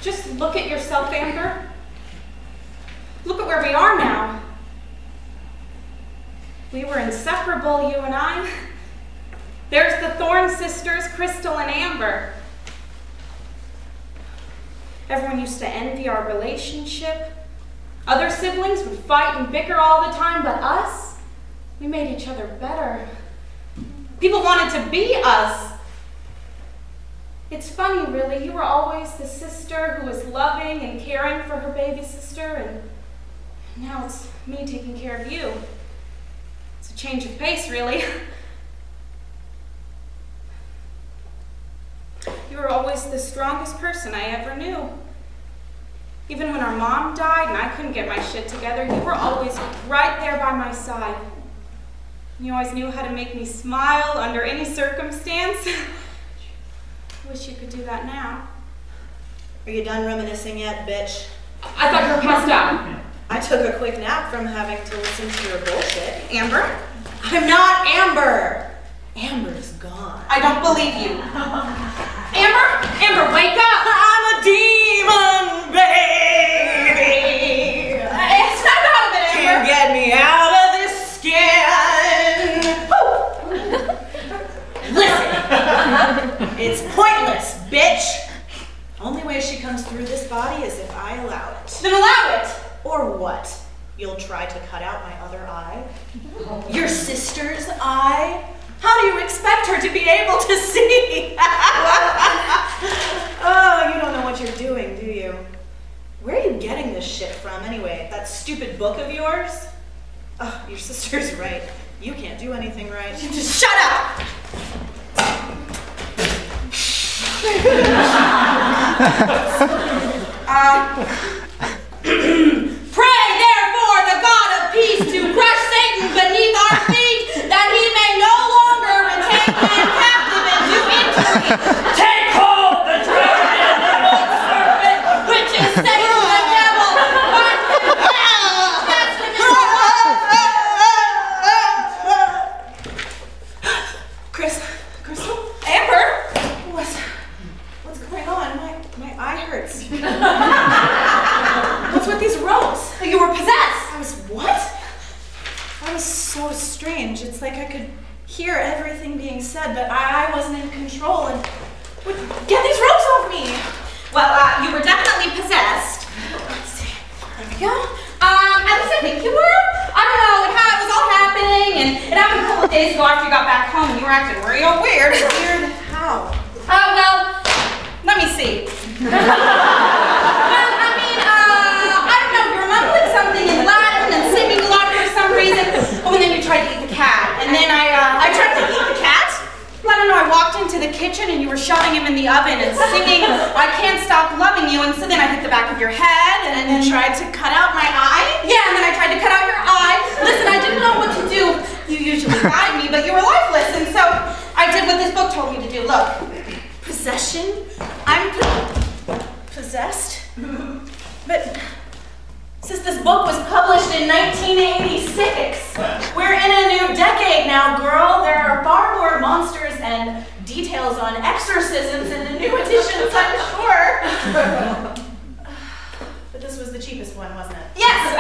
Just look at yourself, Amber. Look at where we are now. We were inseparable, you and I. There's the Thorne sisters, Crystal and Amber. Everyone used to envy our relationship. Other siblings would fight and bicker all the time, but us, we made each other better. People wanted to be us. It's funny, really. You were always the sister who was loving and caring for her baby sister, and now it's me taking care of you. It's a change of pace, really. You were always the strongest person I ever knew. Even when our mom died and I couldn't get my shit together, you were always right there by my side. You always knew how to make me smile under any circumstance. I wish you could do that now. Are you done reminiscing yet, bitch? I thought you were passed out. I took a quick nap from having to listen to your bullshit. Amber? I'm not Amber. Amber's gone. I don't believe you. Amber? Amber, wake up! I'm a demon, baby. Snap out of it, Amber. Can't get me out of this skin. Listen. It's pointless, bitch. Only way she comes through this body is if I allow it. Then allow it. Or what? You'll try to cut out my other eye? Your sister's eye? How do you expect her to be able to see? Oh, you don't know what you're doing, do you? Where are you getting this shit from anyway? That stupid book of yours? Oh, your sister's right. You can't do anything right. You just shut up! Pray therefore the God of peace to crush Satan beneath our feet, that he may no longer retain man captive and do injury. Take hold the dragon, old serpent, which is Satan the devil. Cast him into Crystal? Amber? What's going on? My eye hurts. What's with these ropes? You were possessed. I was what? That was so strange. It's like I could hear everything being said, but I wasn't in control. And get these ropes off me! Well, you were definitely possessed. Let's see. There we go. At least I think you were. I don't know, it was all happening, and it happened a couple of days ago after you got back home, and you were acting real weird. Weird how? Well, let me see. Something in Latin and singing a lot for some reason. Oh, and then you tried to eat the cat. And then I tried to eat the cat? Well, I don't know, I walked into the kitchen and you were shoving him in the oven and singing, I Can't Stop Loving You. And so then I hit the back of your head and then tried to cut out my eye? Yeah, and then I tried to cut out your eye. Listen, I didn't know what to do. You usually guide me, but you were lifeless. And so I did what this book told me to do. Look. Possession? I'm possessed? But since this book was published in 1986, we're in a new decade now, girl. There are far more monsters and details on exorcisms in the new editions, I'm sure. But this was the cheapest one, wasn't it? Yes!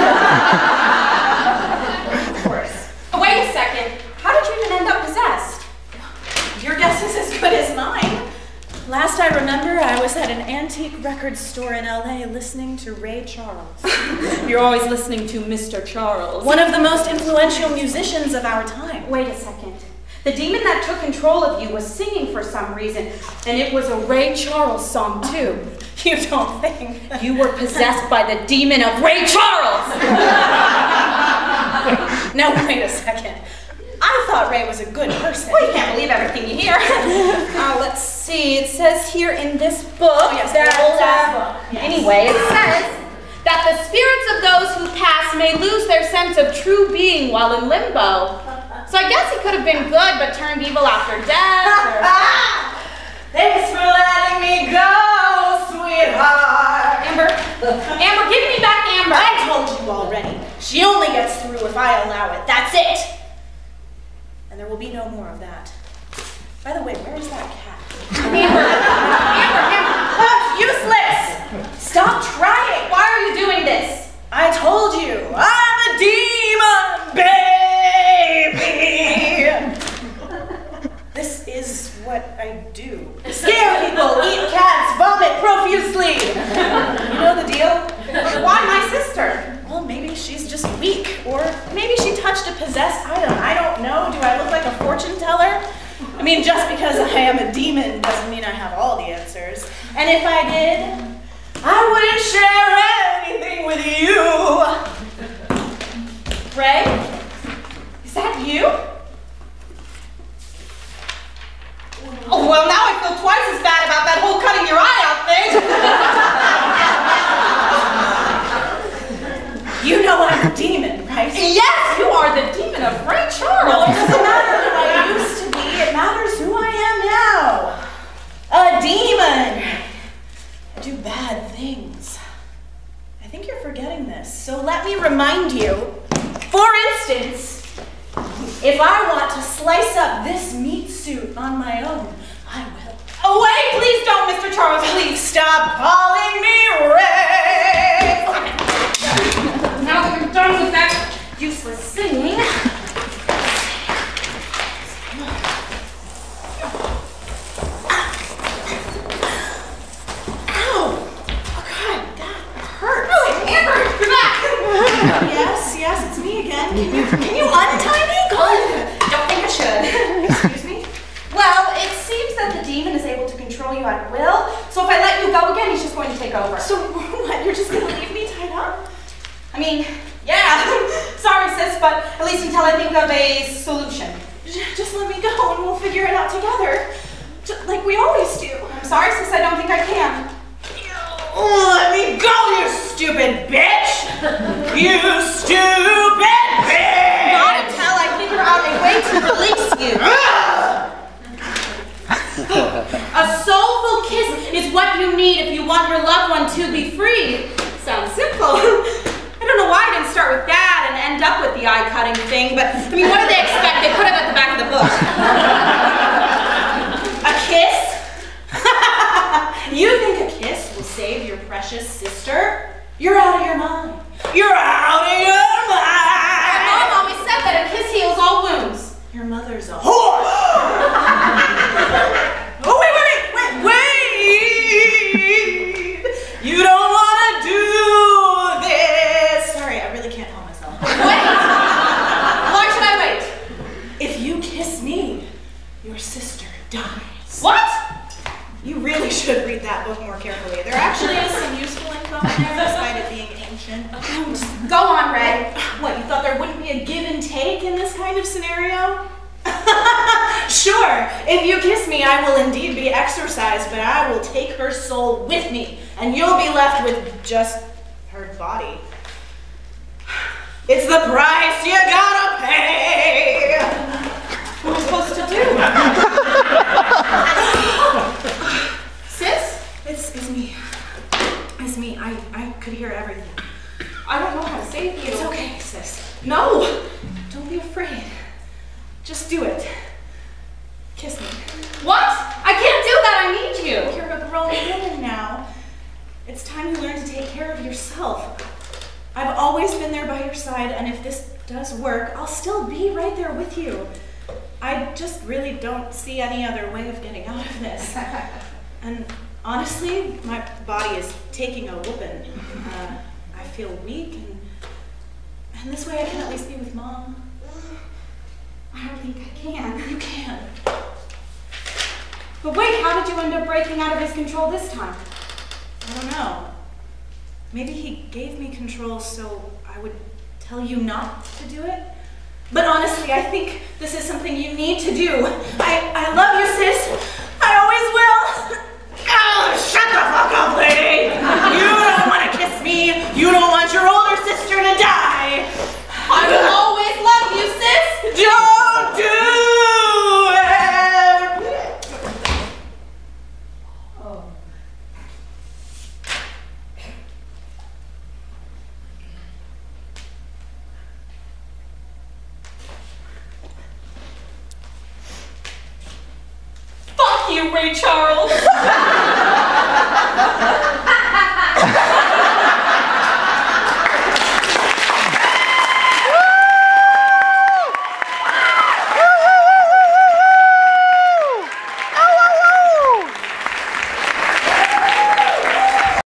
Of course. Wait a second. How did you even end up possessed? Your guess is as good as mine. Last I remember, I was at an antique record store in LA listening to Ray Charles. You're always listening to Mr. Charles. One of the most influential musicians of our time. Wait a second. The demon that took control of you was singing for some reason, and it was a Ray Charles song too. You don't think? You were possessed by the demon of Ray Charles! Now wait a second. I thought Ray was a good person. Well, you can't believe everything you hear. Let's see. It says here in this book. Oh, yes, the old-ass book. Yes. Anyway, it says that the spirits of those who pass may lose their sense of true being while in limbo. So I guess he could have been good, but turned evil after death. Thanks for letting me go, sweetheart. Amber, give me back Amber. I told you already. She only gets through if I allow it. That's it. And there will be no more of that. By the way, where is that cat? Amber. Useless! stop trying. Why are you doing this? I told you, I'm a demon, baby. This is what I do. Scare people, eat cats, vomit profusely. You know the deal? Why my sister? Well, maybe she's just weak, or maybe she touched a possessed item. I don't know. Do I look like a fortune teller? I mean, just because I am a demon doesn't mean I have all the answers. And if I did, I wouldn't share anything with you. Ray? Is that you? Oh, well, now I feel twice as bad about that whole cutting your eye out thing. You know I'm a demon, right? Yes, you are the demon of Ray Charles. Well, it doesn't matter who I used to be. It matters who I am now. A demon. I do bad things. I think you're forgetting this, so let me remind you. For instance, if I want to slice up this meat suit on my own, I will. Oh, wait, please don't, Mr. Charles, please. Stop calling me Ray! Now that we're done with that useless singing. Yes, it's me again. Can you untie me? Don't think I should. Excuse me? Well, it seems that the demon is able to control you at will, so if I let you go again, he's just going to take over. So what, you're just gonna leave me tied up? I mean, yeah. Sorry, sis, but at least until I think of a solution. Just let me go and we'll figure it out together. Just like we always do. I'm sorry, sis, I don't think I can. Let me go, you stupid bitch! You stupid bitch! Not until I figure out a way to release you. A soulful kiss is what you need if you want your loved one to be free. Sounds simple. I don't know why I didn't start with that and end up with the eye-cutting thing, but I mean, what do they expect? They put it at the back of the book. A kiss? You think a kiss will save your precious sister? You're out of your mind. You're out of your mind! My mom always said that a kiss heals all wounds. Your mother's a whore! Oh, wait! You don't want to do this! Sorry, I really can't help myself. Wait! Why should I wait? If you kiss me, your sister dies. What? You really should read that book more carefully. There actually is some useful info in there, despite it being ancient. Go on, Ray. What, you thought there wouldn't be a give and take in this kind of scenario? Sure, if you kiss me, I will indeed be exorcised, but I will take her soul with me, and you'll be left with just her body. It's the price you gotta pay! What am I supposed to do? Sis? It's me. It's me. I could hear everything. I don't know how to save you. It's okay, sis. No! Don't be afraid. Just do it. Kiss me. What? I can't do that, I need you. You're a grown woman now. It's time you learn to take care of yourself. I've always been there by your side, and if this does work, I'll still be right there with you. I just really don't see any other way of getting out of this. And honestly, my body is taking a whooping. I feel weak, and this way I can at least be with Mom. I don't think I can. You can. But wait, how did you end up breaking out of his control this time? I don't know. Maybe he gave me control so I would tell you not to do it? But honestly, I think this is something you need to do. I love you, sis. I always will. Oh, shut the fuck up, lady. You don't want to kiss me. You don't want your older sister to die. I will always love you, sis. Don't do it. Oh. Fuck you, Ray Charles.